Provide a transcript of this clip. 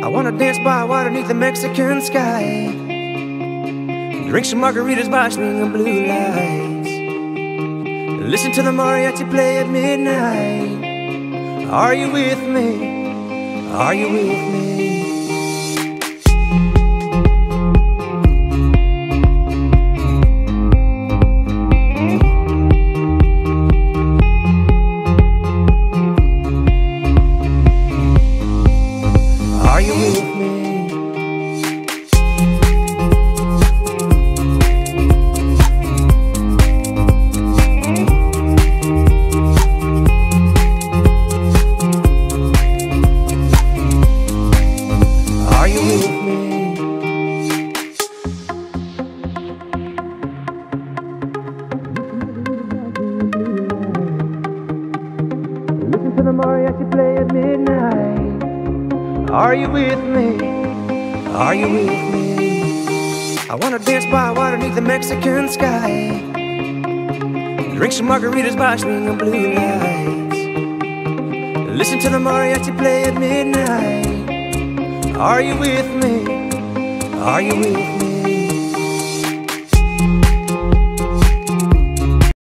wanna dance by water beneath the Mexican sky, drink some margaritas by swinging blue lights, listen to the mariachi play at midnight. Are you with me? Are you with me? Are you with me? Are you with me? Listen to the mariachi play at midnight. Are you with me? Are you with me? I wanna dance by water beneath the Mexican sky, drink some margaritas by swinging blue lights, listen to the mariachi play at midnight. Are you with me? Are you with me?